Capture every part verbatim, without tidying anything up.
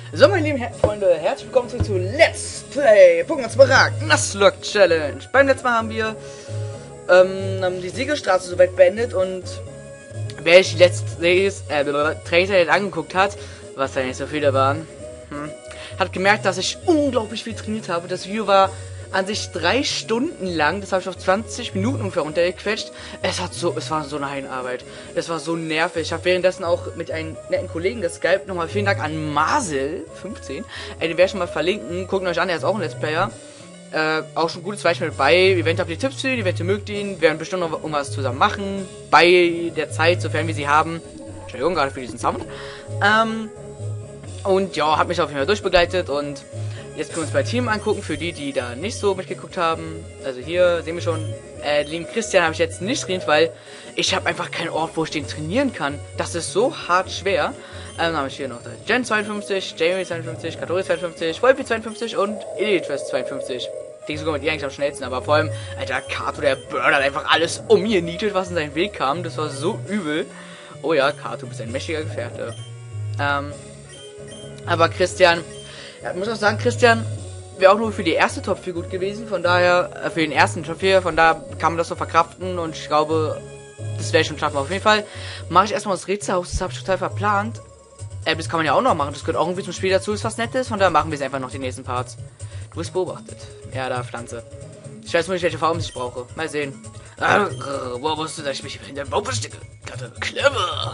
So, meine lieben Her Freunde, herzlich willkommen zurück zu Let's Play Pokémon Smaragd Nuzlocke Challenge. Beim letzten Mal haben wir ähm, die Siegelstraße soweit beendet und wer sich die letzten äh, Trailer jetzt angeguckt hat, was da nicht so viele waren, hm, hat gemerkt, dass ich unglaublich viel trainiert habe. Das Video war an sich drei Stunden lang, das habe ich auf zwanzig Minuten ungefähr runtergequetscht. Es hat so, es war so eine Heidenarbeit. Es war so nervig. Ich habe währenddessen auch mit einem netten Kollegen geskypt. Nochmal vielen Dank an Marcel fünfzehn. Ey, den werde ich schon mal verlinken. Guckt euch an, er ist auch ein Let's Player. Äh, auch schon gutes Beispiel mit bei. Eventuell habt ihr Tipps für ihn, eventuell mögt ihn. Wir werden bestimmt noch irgendwas zusammen machen. Bei der Zeit, sofern wir sie haben. Entschuldigung, gerade für diesen Sound. Ähm, und ja, hat mich auf jeden Fall durchbegleitet und jetzt können wir uns bei Team angucken, für die, die da nicht so mitgeguckt haben. Also hier sehen wir schon, äh, den lieben Christian habe ich jetzt nicht trainiert, weil ich habe einfach keinen Ort, wo ich den trainieren kann. Das ist so hart schwer. Ähm, dann habe ich hier noch Gen zweiundfünfzig, Jamie zweiundfünfzig, Katori zweiundfünfzig, Wolfi zweiundfünfzig und Elitwest zweiundfünfzig. Ich denke sogar mit ihr eigentlich am schnellsten, aber vor allem, Alter, Kato, der Bird hat einfach alles umgenietet, was in seinen Weg kam. Das war so übel. Oh ja, Kato, bist ein mächtiger Gefährte. Ähm, aber Christian... Ja, ich muss auch sagen, Christian wäre auch nur für die erste Top vier gut gewesen, von daher, äh, für den ersten Top vier, von da kann man das so verkraften und ich glaube, das werde ich schon schaffen. Auf jeden Fall mache ich erstmal das Rätselhaus, das habe ich total verplant. Äh, das kann man ja auch noch machen, das gehört auch irgendwie zum Spiel dazu, ist was Nettes, von daher machen wir es einfach noch die nächsten Parts. Du bist beobachtet. Ja, da, Pflanze. Ich weiß nur nicht, welche Farben ich brauche. Mal sehen. Wo wusstest du, dass ich mich hinter dem Baum verstecke? Clever!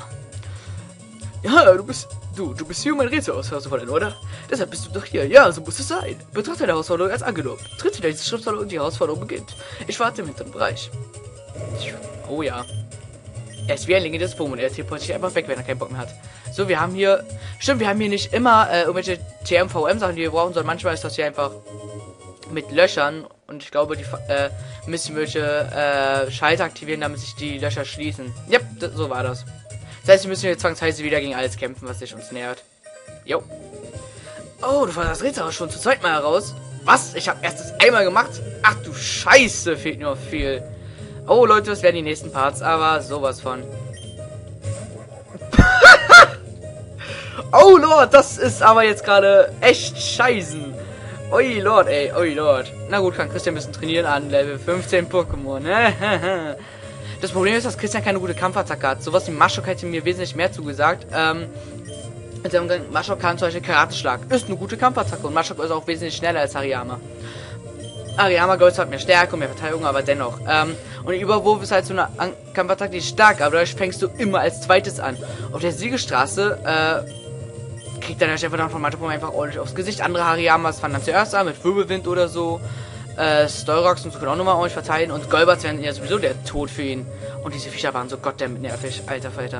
Ja, du bist... Du, du bist hier, um ein Rätsel auszuholen, oder? Deshalb bist du doch hier. Ja, so muss es sein. Betrachte die Herausforderung als angenommen. Tritt wieder diese Schriftrolle und die Herausforderung beginnt. Ich warte im hinteren Bereich. Oh ja. Er ist wie ein legendäres Pokémon. Er teleportiert sich einfach weg, wenn er keinen Bock mehr hat. So, wir haben hier... Stimmt, wir haben hier nicht immer äh, irgendwelche T M V M-Sachen, die wir brauchen, sondern manchmal ist das hier einfach mit Löchern. Und ich glaube, die äh, müssen welche äh, Schalter aktivieren, damit sich die Löcher schließen. Yep, so war das. Das heißt, wir müssen jetzt zwangsweise wieder gegen alles kämpfen, was sich uns nähert. Jo. Oh, du fandest das Rätsel auch schon zu zweit mal heraus. Was? Ich habe erst das einmal gemacht? Ach du Scheiße, fehlt nur viel. Oh Leute, das werden die nächsten Parts, aber sowas von. Oh Lord, das ist aber jetzt gerade echt scheißen. Oi Lord, ey, oi Lord. Na gut, kann Christian ein bisschen trainieren an Level fünfzehn Pokémon. Das Problem ist, dass Christian keine gute Kampfattacke hat. Sowas wie Maschok hätte mir wesentlich mehr zugesagt. Ähm, Maschok kann zum Beispiel Karateschlag. Ist eine gute Kampfattacke und Maschok ist auch wesentlich schneller als Hariyama. Hariyama, glaube ich, hat mehr Stärke und mehr Verteidigung, aber dennoch. Ähm, und Überwurf ist halt so eine An Kampfattacke, die ist stark, aber dadurch fängst du immer als zweites an. Auf der Siegelstraße, äh, kriegt dann der Chef von Matopom einfach ordentlich aufs Gesicht. Andere Hariyamas fangen dann zuerst an mit Wirbelwind oder so. Äh, Stolrox und so können auch nochmal ordentlich verteilen und Golbats wären ja sowieso der Tod für ihn. Und diese Viecher waren so goddamn nervig, alter Falter.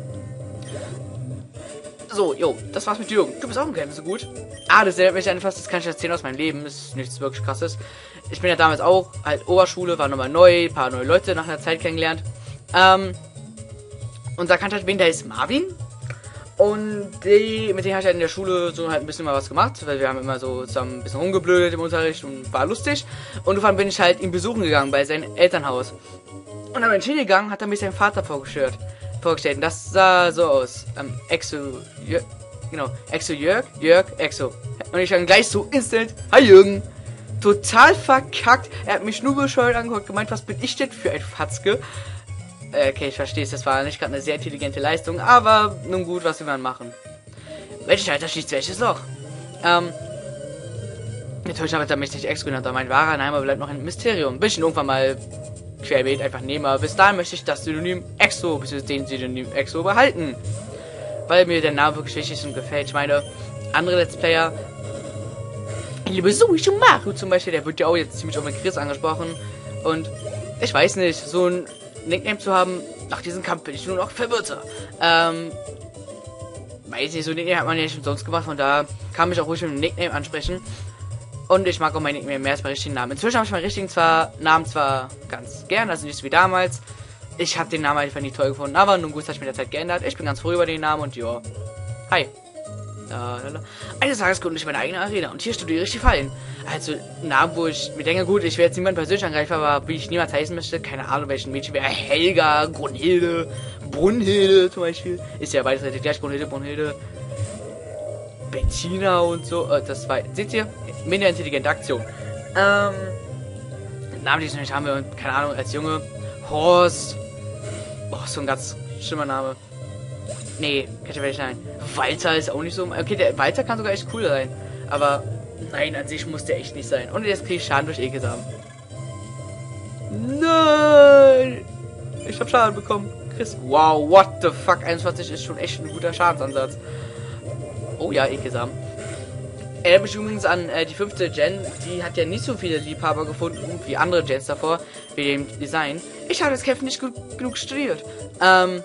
So, jo, das war's mit Jürgen. Du bist auch im Game so gut. Ah, das erinnert mich an etwas, das kann ich erzählen aus meinem Leben. Das ist nichts wirklich krasses. Ich bin ja damals auch halt Oberschule, war nochmal neu, ein paar neue Leute nach einer Zeit kennengelernt. Ähm, und da kannte halt wen, der ist Marvin. Und die, mit denen habe ich halt in der Schule so halt ein bisschen mal was gemacht, weil wir haben immer so zusammen ein bisschen rumgeblödet im Unterricht und war lustig. Und irgendwann bin ich halt ihn besuchen gegangen bei seinem Elternhaus. Und dann bin ich hingegangen, hat er mich seinen Vater vorgestellt. vorgestellt. Und das sah so aus. Ähm, Exo, Jörg, genau, Exo Jörg, Jörg, Exo. Und ich dann gleich so instant, hi Jürgen. Total verkackt. Er hat mich nur bescheuert angeguckt, gemeint, was bin ich denn für ein Fatzke? Okay, ich verstehe es, das war nicht gerade eine sehr intelligente Leistung, aber nun gut, was will man machen? Welches Alter schießt welches Loch? Ähm, natürlich habe ich mich nicht Exo genannt, aber mein wahrer Name bleibt noch ein Mysterium. Bis ich ihn irgendwann mal querbeet einfach nehme, aber bis dahin möchte ich das Synonym Exo, bis den Synonym Exo behalten. Weil mir der Name wirklich wichtig ist und gefällt. Ich meine, andere Let's Player, liebe Sushi Maru zum Beispiel, der wird ja auch jetzt ziemlich auf den Chris angesprochen und ich weiß nicht, so ein Nickname zu haben, nach diesem Kampf bin ich nur noch verwirrter. Ähm, weiß nicht, so ein Nickname hat man ja nicht umsonst gemacht, von da kann mich auch ruhig mit einem Nickname ansprechen. Und ich mag auch mein Nickname mehr als meinen richtigen Namen. Inzwischen habe ich meinen richtigen zwar, Namen zwar ganz gern, also nicht so wie damals. Ich habe den Namen einfach nicht toll gefunden, aber nun gut, das hat sich mit der Zeit geändert. Ich bin ganz froh über den Namen und ja. Hi. Eines Tages kommt ich meine eigene Arena und hier studiere ich die Fallen. Also Namen, wo ich mir denke, gut, ich werde jetzt niemand persönlich angreifen, aber wie ich niemals heißen möchte, keine Ahnung, welchen Mädchen wäre. Helga, Brunhilde, Brunhilde zum Beispiel. Ist ja beides relativ gleich, Brunhilde, Brunhilde. Bettina und so. Äh, das war, seht ihr? Minder intelligente Aktion. Ähm, namentlich haben wir, keine Ahnung, als Junge, Horst. Oh, so ein ganz schlimmer Name. Nee, kann ich nicht nein. Walter ist auch nicht so. Okay, der Walter kann sogar echt cool sein. Aber nein, an sich muss der echt nicht sein. Und jetzt kriege ich Schaden durch Ekelsamen. Nein! Ich hab Schaden bekommen. Chris. Wow, what the fuck? einundzwanzig ist schon echt ein guter Schadensansatz. Oh ja, Ekelsamen. Erinnert mich übrigens an äh, die fünfte Gen. Die hat ja nicht so viele Liebhaber gefunden wie andere Gens davor. Wie dem Design. Ich habe das Kämpfen nicht gut genug studiert. Ähm.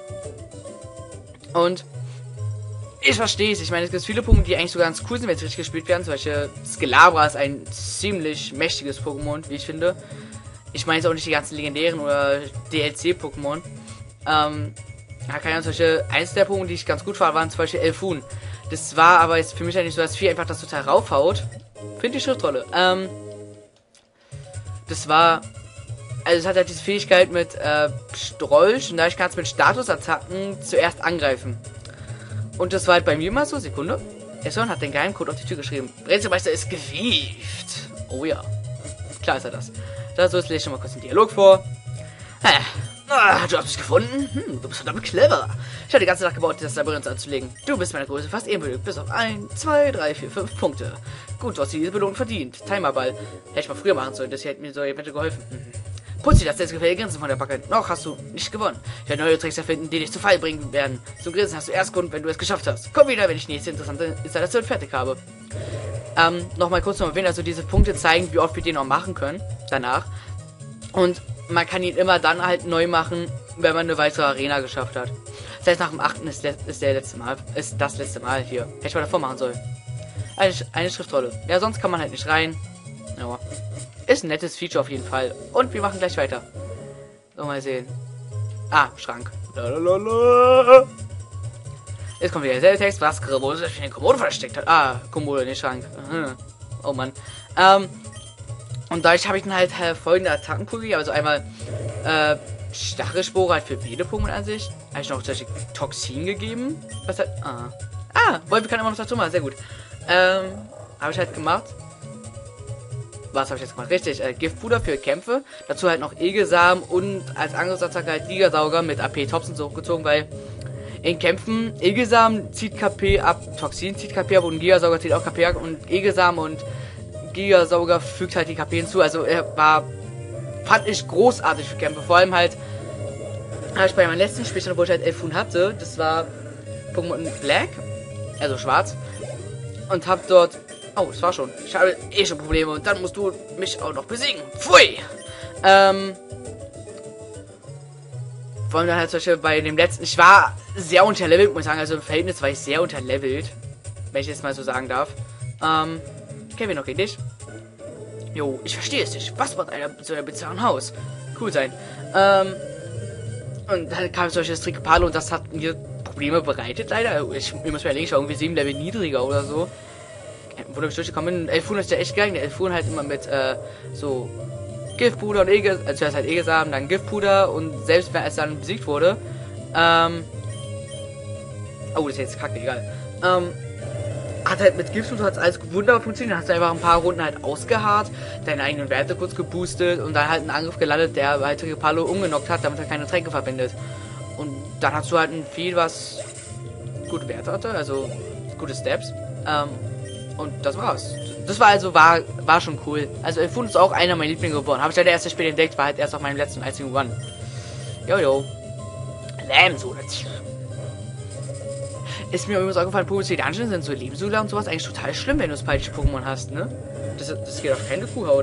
Und ich verstehe es. Ich meine, es gibt viele Punkte, die eigentlich sogar ganz cool sind, wenn sie richtig gespielt werden. Zum Beispiel Skelabra ist ein ziemlich mächtiges Pokémon, wie ich finde. Ich meine jetzt auch nicht die ganzen legendären oder D L C-Pokémon. Ähm, da kann ich zum Beispiel, eins der Pokémon, die ich ganz gut fand, waren zum Beispiel Elfun. Das war aber jetzt für mich eigentlich so, dass Vieh einfach das total raufhaut. Finde die Schriftrolle. Ähm, das war, also es hat halt diese Fähigkeit mit äh, Strolch und dadurch kannst du mit Statusattacken zuerst angreifen. Und das war halt bei mir mal so, Sekunde. Esson hat den Geheimcode auf die Tür geschrieben. Rätselmeister ist gewieft. Oh ja. Klar ist er das. Da so, jetzt lese ich schon mal kurz den Dialog vor. Hä? Ah, du hast mich gefunden? Hm, du bist verdammt clever. Ich habe die ganze Nacht gebaut, das Labyrinth anzulegen. Du bist meiner Größe fast ebenbürtig. Bis auf ein, zwei, drei, vier, fünf Punkte. Gut, du hast diese Belohnung verdient. Timerball. Hätte ich mal früher machen sollen, das hätte mir so eventuell geholfen. Mhm. Putzi, das jetzt gefällige Grinsen von der Backe. Noch hast du nicht gewonnen. Ich werde neue Tricks erfinden, die dich zu Fall bringen werden. Zum Grinsen hast du erst Grund, wenn du es geschafft hast. Komm wieder, wenn ich die nächste interessante Installation fertig habe. Ähm, nochmal kurz noch erwähnen, also diese Punkte zeigen, wie oft wir den noch machen können. Danach. Und man kann ihn immer dann halt neu machen, wenn man eine weitere Arena geschafft hat. Das heißt, nach dem achten ist, ist der letzte Mal, ist das letzte Mal hier. Hätte ich mal davor machen sollen. Eine, eine Schriftrolle. Ja, sonst kann man halt nicht rein. Ja. Ist ein nettes Feature auf jeden Fall. Und wir machen gleich weiter. So, mal sehen. Ah, Schrank. Lalalala. Jetzt kommt wieder derselbe Text, was Komodo sich in den Komodo versteckt hat. Ah, Komodo in den Schrank. Oh Mann. Ähm, und dadurch habe ich dann halt äh, folgende Attacken-Pulli. Also einmal äh, Stachelspore halt für jede Pokémon an sich. Habe ich noch zum Beispiel Toxin gegeben. Was halt. Ah. Ah, Wolf kann immer noch dazu machen. Sehr gut. Ähm, habe ich halt gemacht. Was habe ich jetzt gemacht? Richtig, äh, Giftpuder für Kämpfe. Dazu halt noch Egelsamen und als Angriffsattacke halt Gigasauger mit A P Tops und so hochgezogen, weil in Kämpfen Egelsamen zieht K P ab, Toxin zieht K P ab und Gigasauger zieht auch K P ab und Egelsamen und Gigasauger fügt halt die K P hinzu. Also er war, fand ich großartig für Kämpfe. Vor allem halt, habe ich bei meinem letzten Spiel, wo ich halt Elfun hatte, das war Pokémon Black, also schwarz, und hab dort. Oh, das war schon. Ich habe eh schon Probleme und dann musst du mich auch noch besiegen. Pfui! Ähm. Vor allem dann halt zum Beispiel bei dem letzten. Ich war sehr unterlevelt, muss ich sagen. Also im Verhältnis war ich sehr unterlevelt. Wenn ich jetzt mal so sagen darf. Ähm. Kevin, noch gegen dich? Jo, ich verstehe es nicht. Was macht einer zu einem bizarren Haus? Cool sein. Ähm. Und dann kam zum Beispiel das Trickopalo und das hat mir Probleme bereitet, leider. Ich, ich muss mir überlegen, ich war irgendwie sieben Level niedriger oder so. Wo ich durchgekommen bin. Elfun ist ja echt geil. Der Elfun halt immer mit äh, so Giftpuder und Egel, also zuerst halt Egelsamen, dann Giftpuder und selbst wenn es dann besiegt wurde, ähm, oh, das ist jetzt kacke, egal. Ähm, hat halt mit Giftpuder hat alles wunderbar funktioniert. Dann hast du einfach ein paar Runden halt ausgeharrt, deine eigenen Werte kurz geboostet und dann halt einen Angriff gelandet, der halt Trickopalo umgenockt hat, damit er keine Tränke verbindet. Und dann hast du halt ein Vieh, was gute Werte hatte, also gute Steps. Ähm, Und das war's. Das war also, war, war schon cool. Also Elfun ist auch einer meiner Lieblinge geworden. Habe ich ja der erste Spiel entdeckt, war halt erst auf meinem letzten einzigen Run. Jojo. Lähmsole. Ist mir übrigens aufgefallen, Pokémon Dungeons sind so Lebensula und sowas eigentlich total schlimm, wenn du falsche Pokémon hast, ne? Das, das geht auf keine Kuhhaut.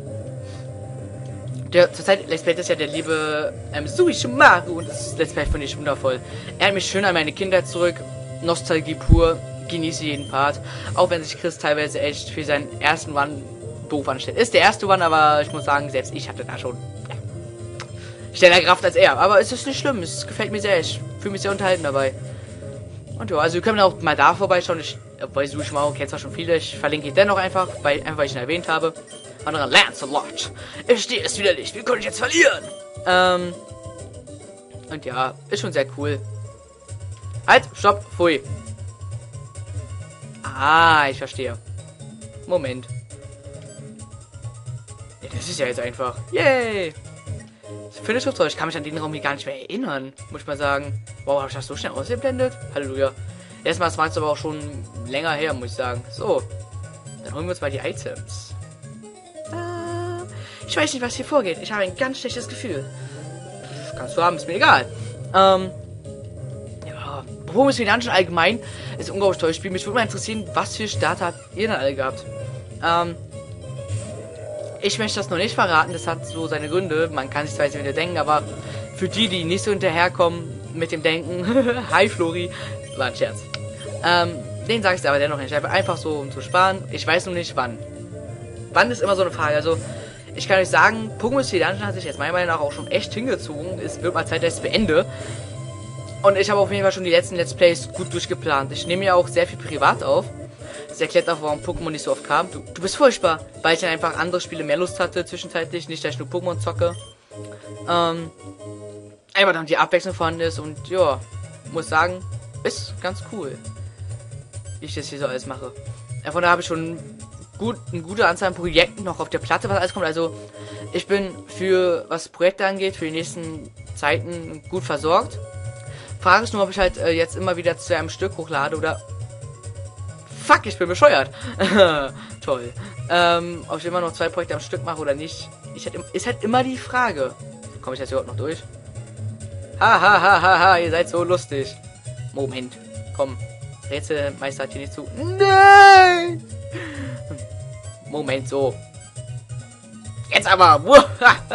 Der zurzeit Let's Play ist ja der liebe ähm, Suishimaru und das Let's Play finde ich wundervoll. Er hat mich schön an meine Kindheit zurück. Nostalgie pur. Genieße jeden Part. Auch wenn sich Chris teilweise echt für seinen ersten Run doof anstellt. Ist der erste Run, aber ich muss sagen, selbst ich hatte da schon ja, schneller Kraft als er. Aber es ist nicht schlimm. Es gefällt mir sehr. Ich fühle mich sehr unterhalten dabei. Und ja, also wir können auch mal da vorbeischauen. Ich, bei Sushimao kennt zwar schon viele. Ich verlinke ihn dennoch einfach, weil, einfach weil ich ihn erwähnt habe. Andere Lancelot. Ich stehe es wieder nicht. Wie konnte ich jetzt verlieren? Ähm. Und ja, ist schon sehr cool. Halt, stopp, pfui. Ah, ich verstehe. Moment. Ja, das ist ja jetzt einfach. Yay! Völlig toll. Ich kann mich an den Raum hier gar nicht mehr erinnern, muss ich mal sagen. Wow, habe ich das so schnell ausgeblendet? Halleluja. Erstmal, das war jetzt aber auch schon länger her, muss ich sagen. So, dann holen wir uns mal die Items. Äh, ich weiß nicht, was hier vorgeht. Ich habe ein ganz schlechtes Gefühl. Kannst du haben, ist mir egal. Ähm, ja, Pokémon ist Dungeon allgemein ist ein unglaublich tolles Spiel. Mich würde mal interessieren, was für Starter habt ihr denn alle gehabt? Ähm, ich möchte das noch nicht verraten, das hat so seine Gründe. Man kann sich zwar jetzt wieder denken, aber für die, die nicht so hinterherkommen mit dem Denken, hi Flori, war ein Scherz. Ähm, den sage ich aber dennoch nicht. Einfach so, um zu sparen. Ich weiß noch nicht wann. Wann ist immer so eine Frage. Also, ich kann euch sagen, Pokémon Steel Dungeon hat sich jetzt meiner Meinung nach auch schon echt hingezogen. Es wird mal Zeit, dass ich es beende. Und ich habe auf jeden Fall schon die letzten Let's Plays gut durchgeplant. Ich nehme ja auch sehr viel privat auf. Das erklärt auch, warum Pokémon nicht so oft kam. Du, du bist furchtbar, weil ich dann einfach andere Spiele mehr Lust hatte zwischenzeitlich. Nicht, dass ich nur Pokémon zocke. Ähm, einfach damit die Abwechslung vorhanden ist. Und ja, muss sagen, ist ganz cool, wie ich das hier so alles mache. Von da habe ich schon gut, eine gute Anzahl an Projekten noch auf der Platte, was alles kommt. Also ich bin für, was Projekte angeht, für die nächsten Zeiten gut versorgt. Frage ist nur, ob ich halt äh, jetzt immer wieder zu einem Stück hochlade oder... Fuck, ich bin bescheuert. Toll. Ähm, ob ich immer noch zwei Projekte am Stück mache oder nicht, ich halt, ist halt immer die Frage. Komme ich jetzt überhaupt noch durch? Ha, ha, ha, ha, ha, ihr seid so lustig. Moment, komm. Rätselmeister hat hier nicht zu. Nein! Moment, so. Jetzt aber.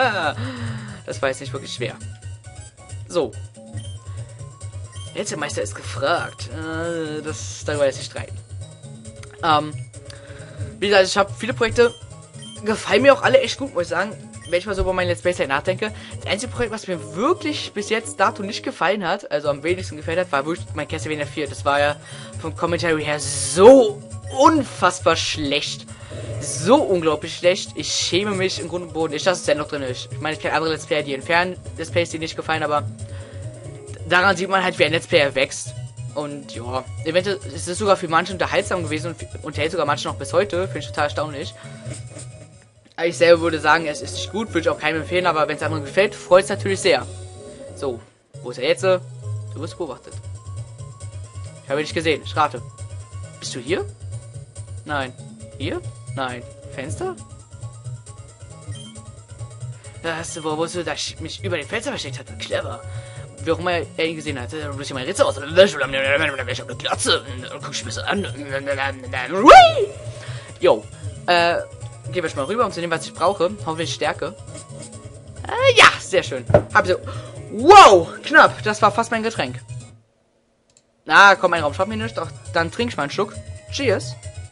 Das war jetzt nicht wirklich schwer. So. Rätselmeister ist gefragt. Äh, das, darüber lässt sich streiten. Ähm, wie gesagt, ich habe viele Projekte. Gefallen mir auch alle echt gut, muss ich sagen. Wenn ich mal so über mein Let's Play nachdenke. Das einzige Projekt, was mir wirklich bis jetzt dato nicht gefallen hat, also am wenigsten gefällt hat, war wirklich mein Castlevania vier. Das war ja vom Commentary her so unfassbar schlecht. So unglaublich schlecht. Ich schäme mich im Grund und Boden. Ich lasse es dennoch drin. Ich meine, ich kenne andere Let's Player, die entfernen Let's Plays, die nicht gefallen, aber daran sieht man halt, wie ein Let's Player wächst. Und ja, eventuell ist es sogar für manche unterhaltsam gewesen und unterhält sogar manche noch bis heute. Finde ich total erstaunlich. Ich selber würde sagen, es ist nicht gut, würde ich auch keinem empfehlen, aber wenn es anderen gefällt, freut es natürlich sehr. So, wo ist er jetzt? Du wirst beobachtet. Ich habe dich gesehen, ich rate. Bist du hier? Nein. Hier? Nein. Fenster? Das, wo wusste, dass ich mich über den Fenster versteckt hatte. Clever. Wie auch immer er ihn gesehen hat. Du bist ja mein Ritze aus. Ich habe eine Glatze. Guck ich mir an. Jo. Äh, gehen wir schon mal rüber, um zu nehmen, was ich brauche. Hoffentlich Stärke. Äh, ja, sehr schön. Hab so. Wow, knapp. Das war fast mein Getränk. Na, komm, ein Raum schaut mir nicht. Doch, dann trink ich mal einen Schluck. Cheers.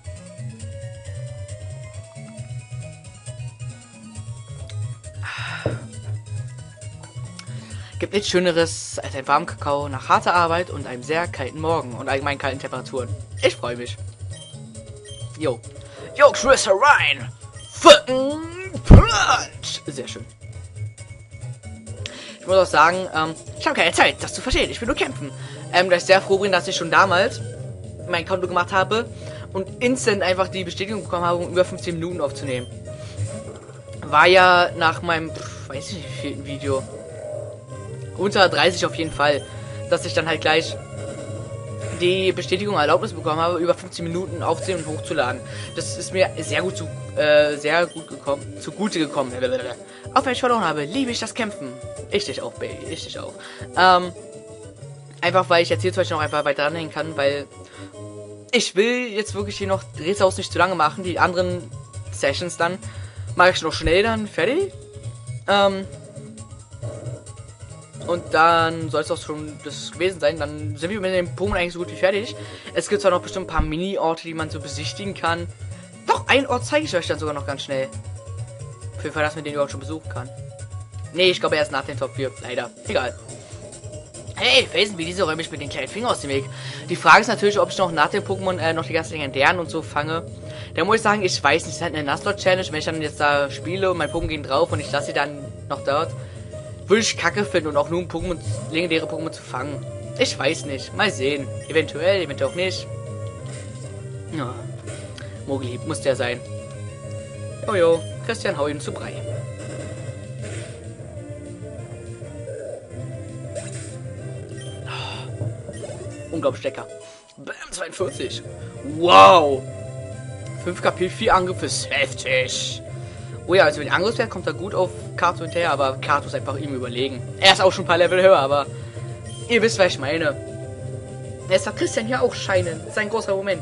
Gibt nichts Schöneres als ein warmen Kakao nach harter Arbeit und einem sehr kalten Morgen und allgemein kalten Temperaturen. Ich freue mich. Jo. Jo, Chris rein. Punch. Sehr schön. Ich muss auch sagen, ähm, ich habe keine Zeit, das zu verstehen. Ich will nur kämpfen. Ähm, da ich sehr froh bin, dass ich schon damals mein Konto gemacht habe und instant einfach die Bestätigung bekommen habe, um über fünfzehn Minuten aufzunehmen. War ja nach meinem, pff, weiß ich nicht, vierten Video. Unter dreißig auf jeden Fall, dass ich dann halt gleich die Bestätigung Erlaubnis bekommen habe, über fünfzehn Minuten aufzunehmen und hochzuladen. Das ist mir sehr gut zu, äh, sehr gut gekommen, zugute gekommen. Auch wenn ich verloren habe, liebe ich das Kämpfen. Ich dich auch, Baby, ich dich auch. Ähm, einfach weil ich jetzt hier zum Beispiel noch einfach weiter anhängen kann, weil ich will jetzt wirklich hier noch Rätsel nicht zu lange machen. Die anderen Sessions dann mache ich noch schnell dann fertig. Ähm, Und dann soll es auch schon das gewesen sein. Dann sind wir mit dem Pokémon eigentlich so gut wie fertig. Es gibt zwar noch bestimmt ein paar Mini-Orte, die man so besichtigen kann. Doch, einen Ort zeige ich euch dann sogar noch ganz schnell. Für den Fall, dass man den überhaupt schon besuchen kann. Nee, ich glaube erst nach den Top vier. Leider. Egal. Hey, Felsen, wie diese räume ich mit den kleinen Finger aus dem Weg. Die Frage ist natürlich, ob ich noch nach dem Pokémon äh, noch die ganzen legendären und so fange. Da muss ich sagen, ich weiß nicht. Es ist halt eine Nuzlocke-Challenge. Wenn ich dann jetzt da spiele und mein Pokémon gehen drauf und ich lasse sie dann noch dort, würde ich kacke finden und auch nur ein Pokémon, legendäre Pokémon zu fangen. Ich weiß nicht. Mal sehen. Eventuell, eventuell auch nicht. Ja. Mogli muss der sein. Jojo, Christian, hau ihn zu Brei. Unglaublich lecker. Bam, zweiundvierzig. Wow. fünf K P, vier Angriff ist heftig. Oh ja, also wenn Angriffswert kommt er gut auf Kato hinterher, aber Kato ist einfach ihm überlegen. Er ist auch schon ein paar Level höher, aber ihr wisst, was ich meine. Jetzt hat Christian hier auch Scheinen. Das ist ein großer Moment.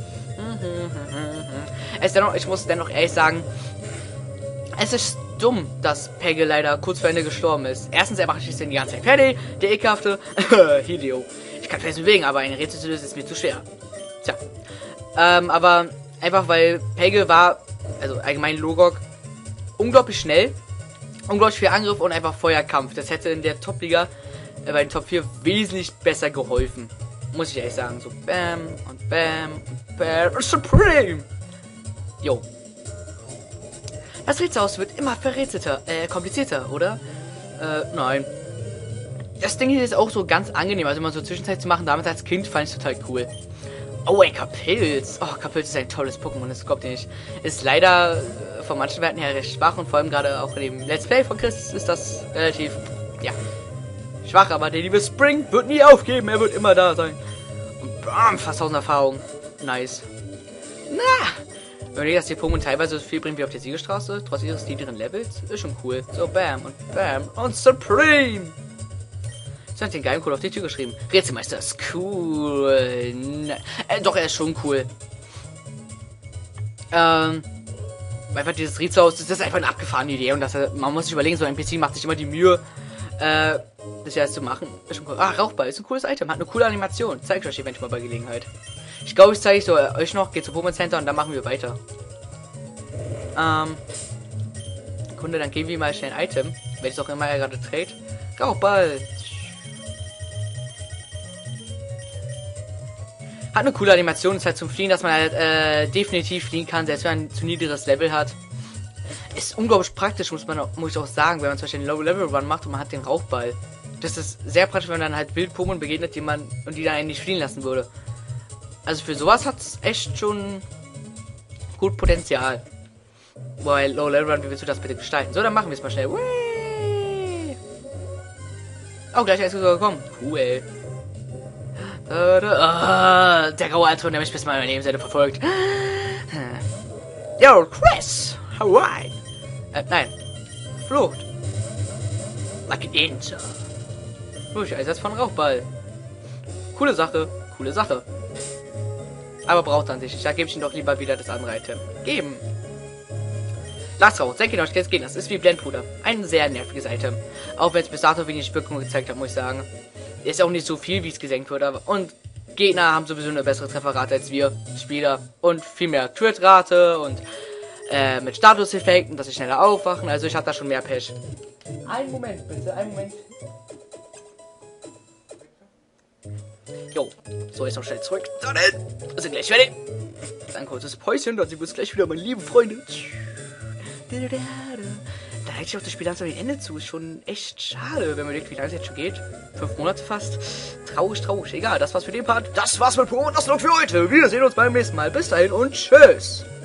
Es ist dennoch, ich muss dennoch ehrlich sagen, es ist dumm, dass Peggle leider kurz vor Ende gestorben ist. Erstens, er macht sich den die ganze Zeit fertig, der ekelhafte Hideo. Ich kann vielleicht bewegen, aber ein Rätsel zu lösen ist mir zu schwer. Tja. Ähm, aber einfach weil Peggle war, also allgemein Logok, unglaublich schnell, unglaublich viel Angriff und einfach Feuerkampf. Das hätte in der Top-Liga, äh, bei den Top vier wesentlich besser geholfen. Muss ich ehrlich sagen. So Bam und Bam und Bam und Supreme. Jo. Das Rätselhaus wird immer verrätselter, äh, komplizierter, oder? Äh, nein. Das Ding hier ist auch so ganz angenehm, also immer so Zwischenzeit zu machen. Damals als Kind fand ich total cool. Oh, ein Kapilz. Oh, Kapilz ist ein tolles Pokémon, das glaubt ihr nicht. Ist leider äh, von manchen Werten her recht schwach und vor allem gerade auch in dem Let's Play von Chris ist das relativ, ja, schwach. Aber der liebe Spring wird nie aufgeben, er wird immer da sein. Und bam, fast tausend Erfahrungen. Nice. Na, wenn ihr dass die Pokémon teilweise so viel bringen wie auf der Siegestraße, trotz ihres niedrigen Levels, ist schon cool. So, bam und bam und Supreme. Sie hat den geilen Code auf die Tür geschrieben. Rätselmeister ist cool. Ne, äh, doch, er ist schon cool. Ähm, einfach dieses Rätselhaus, das ist einfach eine abgefahrene Idee. Und das, man muss sich überlegen, so ein P C macht sich immer die Mühe, äh, das ja zu machen. Ist schon cool. Ah, Rauchball ist ein cooles Item. Hat eine coole Animation. Zeige ich euch eventuell mal bei Gelegenheit. Ich glaube, ich zeige so äh, euch noch. Geht zum Pokémon Center und dann machen wir weiter. Ähm, Kunde, dann geben wir mal schnell ein Item. Welches auch immer er gerade trägt. Rauchball. Hat eine coole Animation, ist halt zum Fliegen, dass man halt äh, definitiv fliegen kann, selbst wenn man ein zu niedriges Level hat. Ist unglaublich praktisch, muss man auch, muss ich auch sagen, wenn man zum Beispiel einen Low-Level-Run macht und man hat den Rauchball. Das ist sehr praktisch, wenn man dann halt Wild-Pokémon begegnet, die man und die dann eigentlich fliehen lassen würde. Also für sowas hat es echt schon gut Potenzial. Weil Low-Level-Run, wie willst du das bitte gestalten? So, dann machen wir es mal schnell. Whee! Oh, gleich ist sogar gekommen. Cool. Uh, uh, der graue Anton, der mich bis mal in der Nebenseite verfolgt. Yo, Chris! Hawaii! Äh, nein. Flucht. Like Ninja. Durch Einsatz von Rauchball. Coole Sache. Coole Sache. Aber braucht an sich nicht. Da gebe ich ihm doch lieber wieder das andere Item. Geben. Lasrauch, senke ihn euch jetzt gehen. Das ist wie Blendpuder. Ein sehr nerviges Item. Auch wenn es bis dato wenig Wirkung gezeigt hat, muss ich sagen. Ist auch nicht so viel, wie es gesenkt wird, aber und Gegner haben sowieso eine bessere Trefferrate als wir Spieler und viel mehr Crit-Rate und äh, mit Statuseffekten, dass sie schneller aufwachen. Also ich habe da schon mehr Pech. Einen Moment bitte, einen Moment. Jo, so ist noch schnell zurück. So, dann sind gleich fertig. Ein kurzes Päuschen, dann sehen wir uns gleich wieder, meine lieben Freunde. Da hätte ich auch das Spiel langsam ein Ende zu. Ist schon echt schade, wenn man denkt, wie lange es jetzt schon geht. Fünf Monate fast. Traurig, traurig. Egal, das war's für den Part. Das war's mit Pokémon Nuzlocke für heute. Wir sehen uns beim nächsten Mal. Bis dahin und tschüss.